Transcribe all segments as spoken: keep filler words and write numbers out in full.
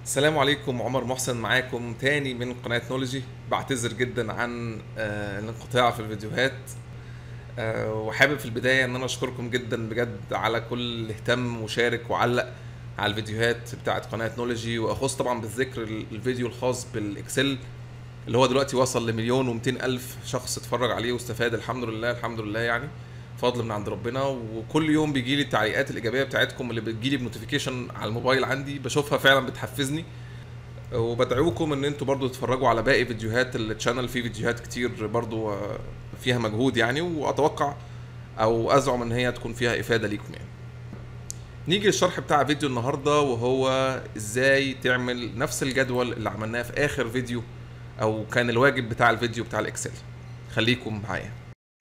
السلام عليكم، عمر محسن معاكم تاني من قناة نولوجي. بعتذر جدا عن آه، الانقطاع في الفيديوهات. آه، وحابب في البداية ان انا اشكركم جدا بجد على كل اللي اهتم وشارك وعلق على الفيديوهات بتاعت قناة نولوجي، واخص طبعا بالذكر ال- الفيديو الخاص بالاكسل اللي هو دلوقتي وصل لمليون ومتين الف شخص اتفرج عليه واستفاد. الحمد لله الحمد لله، يعني فضل من عند ربنا. وكل يوم بيجي لي التعليقات الايجابيه بتاعتكم اللي بتجي لي بنوتيفيكيشن على الموبايل عندي، بشوفها فعلا بتحفزني. وبدعوكم ان انتوا برضو تتفرجوا على باقي فيديوهات التشانل، فيه فيديوهات كتير برضو آه، فيها مجهود يعني، واتوقع او ازعم ان هي تكون فيها افادة ليكم يعني. نيجي للشرح بتاع فيديو النهاردة، وهو ازاي تعمل نفس الجدول اللي عملناه في اخر فيديو، او كان الواجب بتاع الفيديو بتاع الاكسل. خليكم معايا.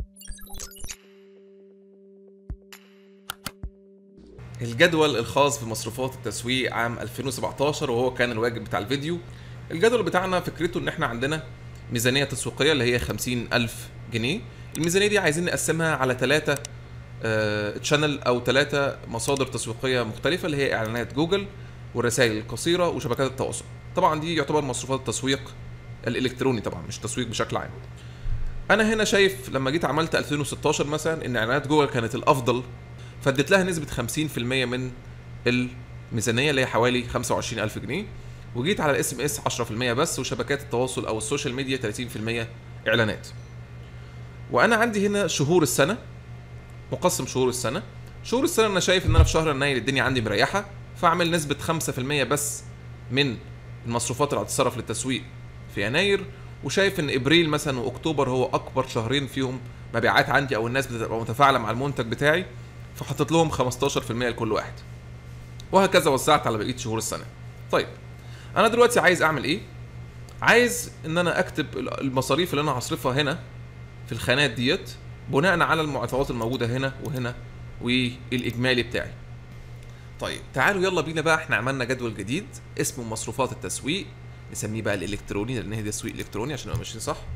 الجدول الخاص بمصروفات التسويق عام ألفين وسبعتاشر، وهو كان الواجب بتاع الفيديو. الجدول بتاعنا فكرته ان احنا عندنا ميزانية تسويقية اللي هي خمسين ألف جنيه. الميزانية دي عايزين نقسمها على ثلاثة تشانل او ثلاثة مصادر تسويقية مختلفة، اللي هي اعلانات جوجل والرسائل القصيرة وشبكات التواصل. طبعا دي يعتبر مصروفات التسويق الالكتروني، طبعا مش تسويق بشكل عام. انا هنا شايف لما جيت عملت ألفين وستاشر مثلا ان اعلانات جوجل كانت الافضل، فاديت لها نسبة خمسين في المية من الميزانية اللي هي حوالي خمسة وعشرين ألف جنيه. وجيت على الاس ام اس عشرة في المية بس، وشبكات التواصل او السوشيال ميديا ثلاثين في المية اعلانات. وانا عندي هنا شهور السنة، مقسم شهور السنة. شهور السنة انا شايف ان انا في شهر يناير الدنيا عندي مريحة، فاعمل نسبة خمسة في المية بس من المصروفات اللي هتتصرف للتسويق في يناير. وشايف ان ابريل مثلا واكتوبر هو اكبر شهرين فيهم مبيعات عندي، او الناس بتبقى متفاعلة مع المنتج بتاعي، فحطيت لهم خمستاشر في المية لكل واحد. وهكذا وزعت على بقيه شهور السنه. طيب انا دلوقتي عايز اعمل ايه؟ عايز ان انا اكتب المصاريف اللي انا هصرفها هنا في الخانات ديت بناء على المعطيات الموجوده هنا وهنا والاجمالي بتاعي. طيب تعالوا يلا بينا بقى، احنا عملنا جدول جديد اسمه مصروفات التسويق، نسميه بقى الالكتروني لان هي تسويق الكتروني عشان نبقى ماشيين صح،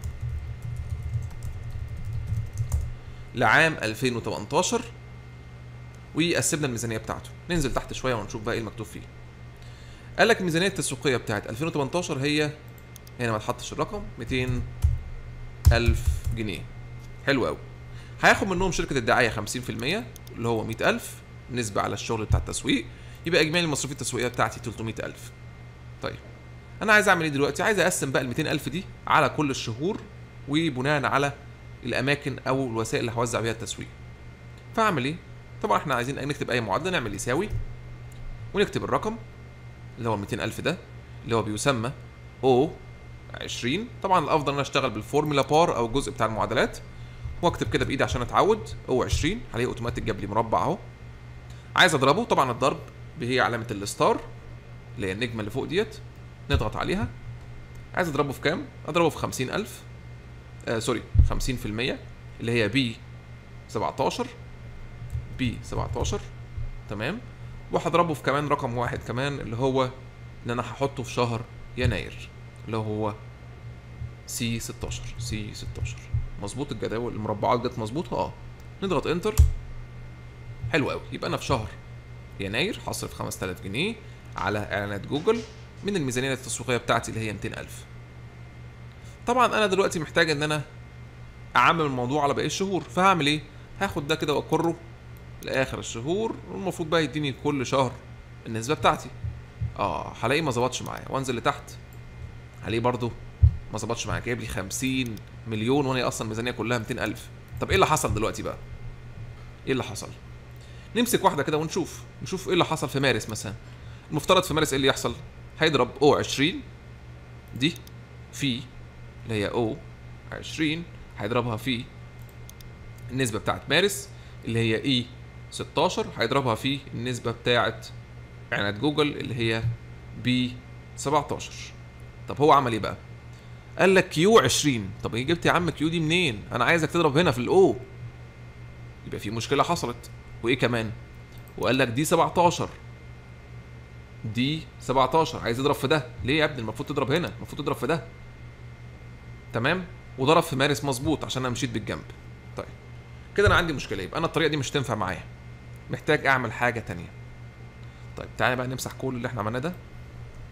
لعام ألفين وتمنتاشر. وقسمنا الميزانيه بتاعته. ننزل تحت شويه ونشوف بقى ايه المكتوب فيه. قال لك الميزانيه التسويقيه بتاعت ألفين وتمنتاشر هي هنا، ما تحطش الرقم، ميتين ألف جنيه. حلو قوي. هياخد منهم شركه الدعايه خمسين في المية اللي هو مية ألف نسبه على الشغل بتاع التسويق، يبقى اجمالي المصاريف التسويقيه بتاعتي تلتمية ألف. طيب انا عايز اعمل ايه دلوقتي؟ عايز اقسم بقى ال ميتين ألف دي على كل الشهور وبناء على الاماكن او الوسائل اللي هوزع بيها التسويق. فاعمل ايه؟ طبعا احنا عايزين نكتب اي معادله، نعمل يساوي ونكتب الرقم اللي هو ميتين ألف ده اللي هو بيسمى او عشرين. طبعا الافضل ان انا اشتغل بالفورمولا بار او الجزء بتاع المعادلات، واكتب كده بايدي عشان اتعود. او عشرين عليه اوتوماتيك جاب لي مربع اهو. عايز اضربه، طبعا الضرب هي علامه الستار اللي هي النجمه اللي فوق ديت، نضغط عليها. عايز اضربه في كام؟ اضربه في خمسين ألف، آه سوري خمسين في المية اللي هي بي سبعتاشر، بي سبعتاشر تمام. وهضربه في كمان رقم واحد كمان اللي هو ان انا هحطه في شهر يناير اللي هو سي ستاشر. سي ستاشر مظبوط؟ الجداول المربعات جت مظبوطه؟ اه. نضغط انتر. حلو قوي. يبقى انا في شهر يناير هصرف خمسة آلاف جنيه على اعلانات جوجل من الميزانيه التسويقيه بتاعتي اللي هي ميتين ألف. طبعا انا دلوقتي محتاج ان انا اعمم الموضوع على باقي الشهور، فهعمل ايه؟ هاخد ده كده واكره لاخر الشهور، والمفروض بقى يديني كل شهر النسبه بتاعتي. اه هلاقيه ما ظبطش معايا، وانزل لتحت هلاقيه برضو ما ظبطش معايا، جايب لي خمسين مليون وانا اصلا الميزانيه كلها ميتين ألف. طب ايه اللي حصل دلوقتي بقى؟ ايه اللي حصل؟ نمسك واحده كده ونشوف نشوف ايه اللي حصل في مارس مثلا. المفترض في مارس ايه اللي يحصل؟ هيضرب او عشرين دي في اللي هي او عشرين، هيضربها في النسبه بتاعت مارس اللي هي اي ستاشر، هيضربها في النسبه بتاعت اعلانات جوجل اللي هي بي سبعتاشر. طب هو عمل ايه بقى؟ قال لك كيو عشرين. طب ايه جبت يا عم كيو دي منين؟ انا عايزك تضرب هنا في الاو. يبقى في مشكله حصلت. وايه كمان؟ وقال لك دي سبعتاشر، دي سبعتاشر عايز يضرب في ده. ليه يا ابني؟ المفروض تضرب هنا، المفروض تضرب في ده. تمام. وضرب في مارس مظبوط عشان انا مشيت بالجنب. طيب كده انا عندي مشكله، يبقى انا الطريقه دي مش تنفع معايا، محتاج اعمل حاجه تانية. طيب تعالى بقى نمسح كل اللي احنا عملناه ده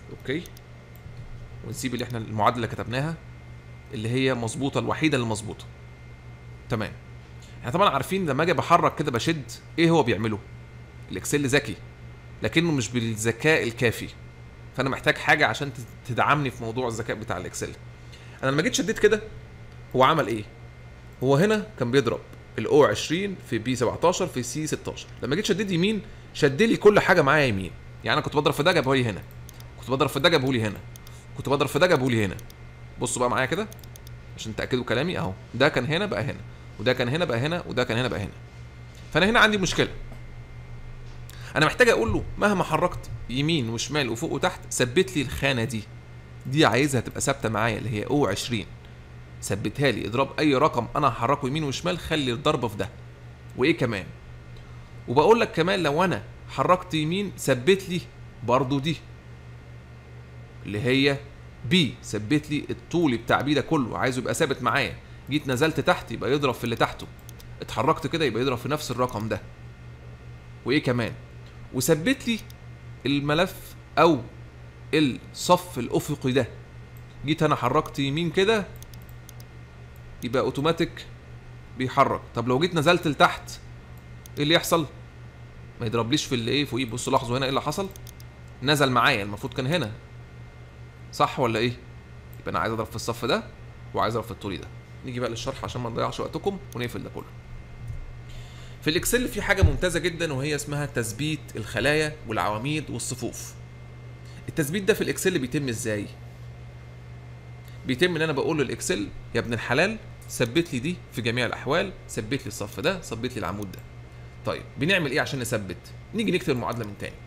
اوكي، ونسيب اللي احنا المعادله اللي كتبناها اللي هي مظبوطه، الوحيده اللي مظبوطه. تمام. احنا طبعا عارفين لما اجي بحرك كده بشد، ايه هو بيعمله؟ الاكسل ذكي لكنه مش بالذكاء الكافي، فانا محتاج حاجه عشان تدعمني في موضوع الذكاء بتاع الاكسل. انا لما جيت شديت كده، هو عمل ايه؟ هو هنا كان بيضرب الاو عشرين في بي سبعتاشر في سي ستاشر. لما جيت شديت يمين شد لي كل حاجه معايا يمين. يعني انا كنت بضرب في ده جابه لي هنا، كنت بضرب في ده جابه لي هنا، كنت بضرب في ده جابه لي هنا. بصوا بقى معايا كده عشان تاكدوا كلامي اهو، ده كان هنا بقى هنا، وده كان هنا بقى هنا، وده كان هنا بقى هنا. فانا هنا عندي مشكله، انا محتاج اقول له مهما حركت يمين وشمال وفوق وتحت ثبت لي الخانه دي، دي عايزها تبقى ثابته معايا اللي هي او عشرين. ثبتها لي، اضرب اي رقم انا هحركه يمين وشمال خلي الضربه في ده. وايه كمان؟ وبقول لك كمان لو انا حركت يمين ثبت لي برضو دي اللي هي بي، ثبت لي الطول بتاع بي ده كله، عايزه يبقى ثابت معايا. جيت نزلت تحت يبقى يضرب في اللي تحته، اتحركت كده يبقى يضرب في نفس الرقم ده. وايه كمان؟ وثبت لي الملف او الصف الافقي ده. جيت انا حركت يمين كده يبقى اوتوماتيك بيحرك. طب لو جيت نزلت لتحت ايه اللي يحصل؟ ما يضربليش في اللي ايه فوقيه. بصوا لاحظوا هنا ايه اللي حصل؟ نزل معايا، المفروض كان هنا، صح ولا ايه؟ يبقى انا عايز اضرب في الصف ده وعايز اضرب في الطولي ده. نيجي بقى للشرح عشان ما نضيعش وقتكم ونقفل ده كله. في الاكسل في حاجه ممتازه جدا وهي اسمها تثبيت الخلايا والعواميد والصفوف. التثبيت ده في الاكسل بيتم ازاي؟ بيتم ان انا بقول للاكسل يا ابن الحلال ثبت لي دي في جميع الاحوال، ثبت لي الصف ده، ثبت لي العمود ده. طيب بنعمل ايه عشان نثبت؟ نيجي نكتب المعادله من تاني.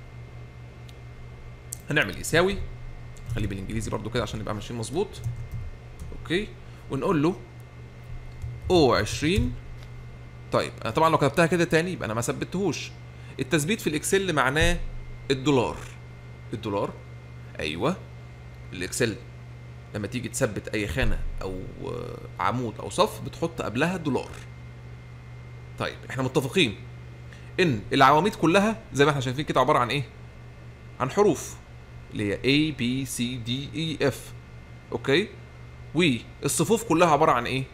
هنعمل يساوي، خليه بالانجليزي برضو كده عشان نبقى ماشيين مظبوط. اوكي، ونقول له او عشرين. طيب انا طبعا لو كتبتها كده تاني يبقى انا ما ثبتهوش. التثبيت في الاكسل معناه الدولار. الدولار، ايوه. الاكسل لما تيجي تثبت اي خانه او عمود او صف بتحط قبلها دولار. طيب احنا متفقين ان العواميد كلها زي ما احنا شايفين كده عباره عن ايه؟ عن حروف اللي هي A B C D E F. اوكي، والصفوف كلها عباره عن ايه؟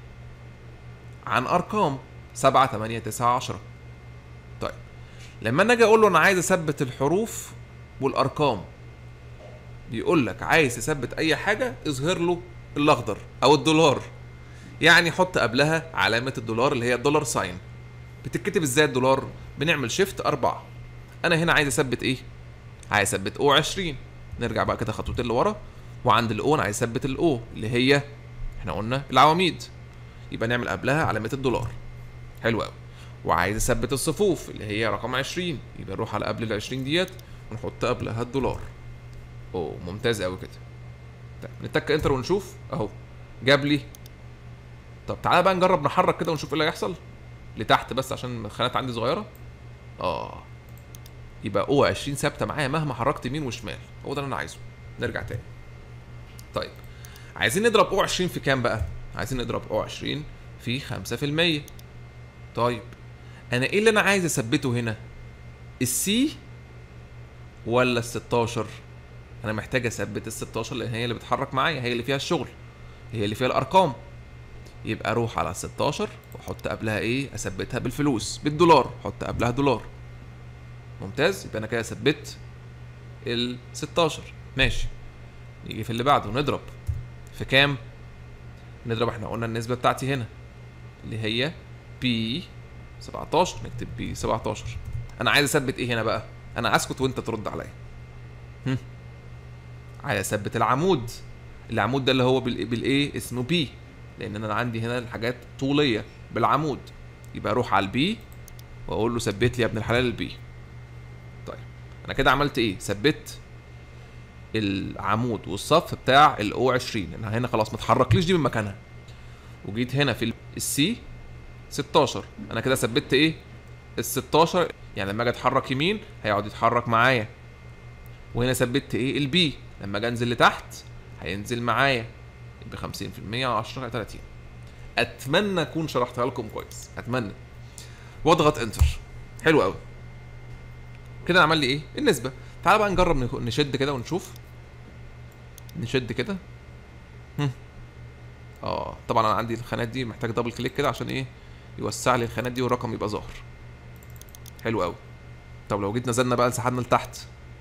عن ارقام سبعة تمانية تسعة عشرة. طيب لما انا اجي اقول له انا عايز اثبت الحروف والارقام، بيقول لك عايز تثبت اي حاجه اظهر له الاخضر او الدولار، يعني حط قبلها علامه الدولار اللي هي الدولار ساين. بتتكتب ازاي الدولار؟ بنعمل شيفت أربعة. انا هنا عايز اثبت ايه؟ عايز اثبت او عشرين. نرجع بقى كده خطوتين لورا، وعند الاو انا عايز اثبت الاو اللي هي احنا قلنا العواميد، يبقى نعمل قبلها علامه الدولار. حلو قوي. وعايز اثبت الصفوف اللي هي رقم عشرين، يبقى نروح على قبل ال عشرين ديت ونحط قبلها الدولار. اوه ممتاز قوي كده. طيب نتك انتر ونشوف اهو جاب لي. طب تعالى بقى نجرب نحرك كده ونشوف ايه اللي هيحصل لتحت بس عشان الخانات عندي صغيره. اه يبقى او عشرين ثابته معايا مهما حركت يمين وشمال، هو ده اللي انا عايزه. نرجع تاني. طيب عايزين نضرب او عشرين في كام بقى؟ عايزين نضرب او عشرين في خمسة في المية. طيب انا ايه اللي انا عايز اثبته هنا؟ السي ولا ال ستاشر؟ انا محتاج اثبت ال ستاشر لان هي اللي بتحرك معايا، هي اللي فيها الشغل، هي اللي فيها الارقام. يبقى اروح على ستاشر واحط قبلها ايه؟ اثبتها بالفلوس بالدولار، احط قبلها دولار. ممتاز، يبقى انا كده ثبت ال ستاشر. ماشي، نيجي في اللي بعده نضرب في كام؟ نضرب احنا قلنا النسبه بتاعتي هنا اللي هي بي سبعتاشر، نكتب بي سبعتاشر. انا عايز اثبت ايه هنا بقى؟ انا اسكت وانت ترد عليا. هم عايز اثبت العمود. العمود ده اللي هو بالايه؟ اسمه بي، لان انا عندي هنا الحاجات طوليه بالعمود. يبقى اروح على البي واقول له ثبت لي يا ابن الحلال البي. طيب انا كده عملت ايه؟ ثبت العمود والصف بتاع الاو عشرين. انا هنا خلاص ما اتحركليش دي من مكانها. وجيت هنا في السي ستاشر، انا كده ثبت ايه؟ ال ستاشر، يعني لما اجي اتحرك يمين هيقعد يتحرك معايا. وهنا ثبت ايه؟ البي، لما اجي انزل لتحت هينزل معايا ب خمسين في المية عشرة تلاتين. اتمنى اكون شرحتها لكم كويس، اتمنى. واضغط انتر. حلو قوي كده. عمل لي ايه؟ النسبه. تعال بقى نجرب نشد كده ونشوف. نشد كده. هم. اه طبعا انا عندي الخانات دي محتاج دبل كليك كده عشان ايه يوسع لي الخانات دي والرقم يبقى ظاهر. حلو قوي. طب لو جيت نزلنا بقى لسحبنا لتحت.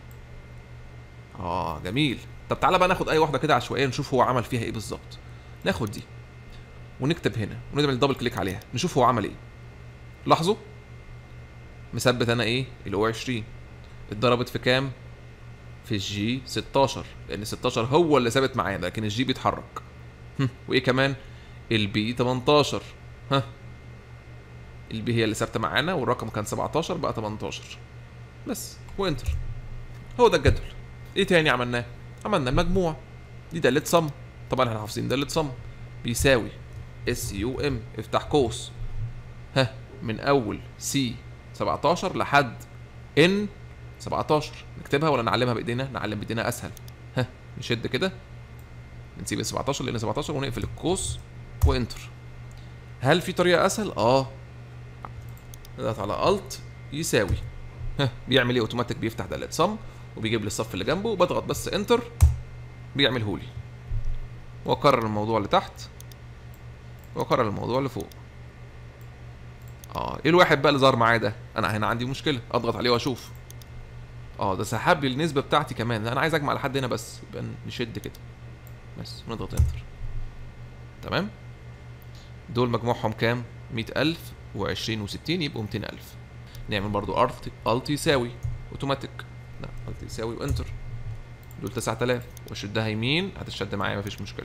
اه جميل. طب تعالى بقى ناخد اي واحده كده عشوائيه نشوف هو عمل فيها ايه بالظبط. ناخد دي ونكتب هنا ونعمل دبل كليك عليها نشوف هو عمل ايه. لاحظوا مثبت انا ايه الاو عشرين اتضربت في كام؟ في الجي ستاشر، لان ستاشر هو اللي ثابت معانا لكن الجي بيتحرك. وايه كمان؟ البي تمنتاشر. ها البي هي اللي ثابته معانا والرقم كان سبعتاشر بقى تمنتاشر بس، وانتر. هو ده الجدول. ايه تاني عملناه؟ عملنا المجموع. دي دالة صم، طبعا احنا حافظين دالة صم بيساوي اس يو ام افتح قوس ها من اول سي سبعتاشر لحد ان سبعتاشر. نكتبها ولا نعلمها بايدينا؟ نعلم بايدينا اسهل. ها نشد كده نسيب ال سبعتاشر لان سبعتاشر ونقفل القوس وانتر. هل في طريقه اسهل؟ اه نضغط على الت يساوي ها بيعمل ايه اوتوماتيك؟ بيفتح دالة صم وبيجيب لي الصف اللي جنبه، بضغط بس انتر بيعمله لي، واكرر الموضوع لتحت واكرر الموضوع لفوق. اه ايه الواحد بقى اللي ظهر معايا ده؟ انا هنا عندي مشكله، اضغط عليه واشوف. اه ده سحب لي النسبه بتاعتي كمان. لا انا عايز اجمع لحد هنا بس، يبقى نشد كده بس ونضغط انتر. تمام. دول مجموعهم كام؟ مية ألف وعشرين وستين يبقوا ميتين ألف. نعمل برضو الت الت يساوي اوتوماتيك، لا الت يساوي وانتر. دول تسعة آلاف واشدها يمين هتشد معايا مفيش مشكله.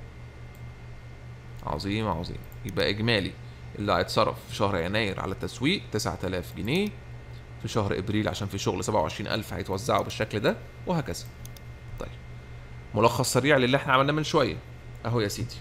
عظيم عظيم. يبقى اجمالي اللي هيتصرف في شهر يناير على التسويق تسعة آلاف جنيه، في شهر ابريل عشان في شغل سبعة وعشرين ألف هيتوزعوا بالشكل ده، وهكذا. طيب ملخص سريع للي احنا عملناه من شويه اهو يا سيدي.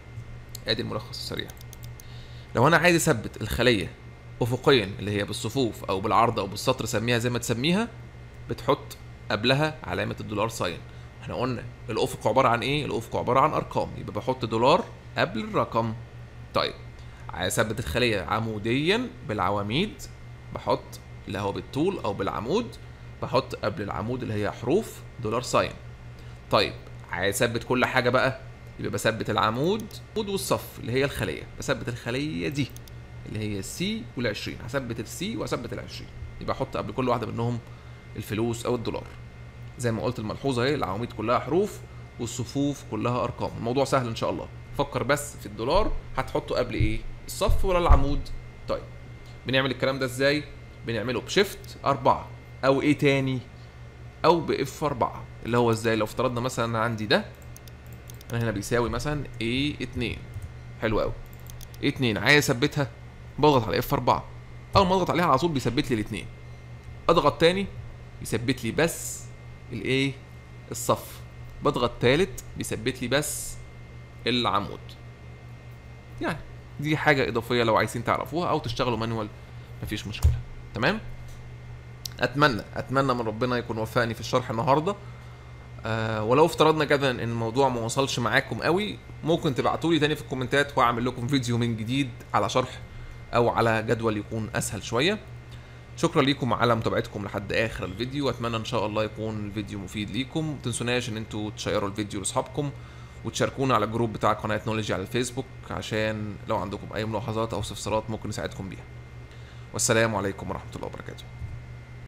ادي الملخص السريع. لو انا عايز اثبت الخليه افقيا اللي هي بالصفوف او بالعرض او بالسطر سميها زي ما تسميها، بتحط قبلها علامه الدولار ساين. احنا قلنا الافق عباره عن ايه؟ الافق عباره عن ارقام، يبقى بحط دولار قبل الرقم. طيب عايز اثبت الخليه عموديا بالعواميد، بحط اللي هو بالطول او بالعمود، بحط قبل العمود اللي هي حروف دولار ساين. طيب عايز اثبت كل حاجه بقى، يبقى بثبت العمود والصف اللي هي الخليه، بثبت الخليه دي اللي هي السي وال20، هثبت السي واثبت ال20، يبقى احط قبل كل واحده منهم الفلوس او الدولار. زي ما قلت الملحوظه اهي، العواميد كلها حروف والصفوف كلها ارقام. الموضوع سهل ان شاء الله. فكر بس في الدولار هتحطه قبل ايه؟ الصف ولا العمود؟ طيب بنعمل الكلام ده ازاي؟ بنعمله بشيفت أربعة او ايه تاني؟ او باف أربعة. اللي هو ازاي؟ لو افترضنا مثلا انا عندي ده، انا هنا بيساوي مثلا ايه اتنين. حلو قوي. ايه اتنين عايز اثبتها، بضغط على اف أربعة، اول ما اضغط عليها على طول بيثبت لي الاثنين. اضغط تاني يثبت لي بس الايه؟ الصف. بضغط تالت بيثبت لي بس العمود. يعني دي حاجه اضافيه لو عايزين تعرفوها او تشتغلوا مانوال مفيش مشكله. تمام. اتمنى اتمنى من ربنا يكون وفقني في الشرح النهارده. آه ولو افترضنا كده ان الموضوع ما وصلش معاكم قوي، ممكن تبعتوا لي تاني في الكومنتات واعمل لكم فيديو من جديد على شرح او على جدول يكون اسهل شويه. شكرا ليكم على متابعتكم لحد اخر الفيديو، واتمنى ان شاء الله يكون الفيديو مفيد ليكم. متنسوناش ان انتوا تشيروا الفيديو لاصحابكم وتشاركونا على الجروب بتاع قناه نوليجي على الفيسبوك، عشان لو عندكم اي ملاحظات او استفسارات ممكن نساعدكم بيها. والسلام عليكم ورحمه الله وبركاته.